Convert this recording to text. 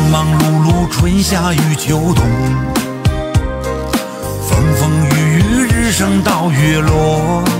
忙碌碌，春夏与秋冬，风风雨雨，日升到月落。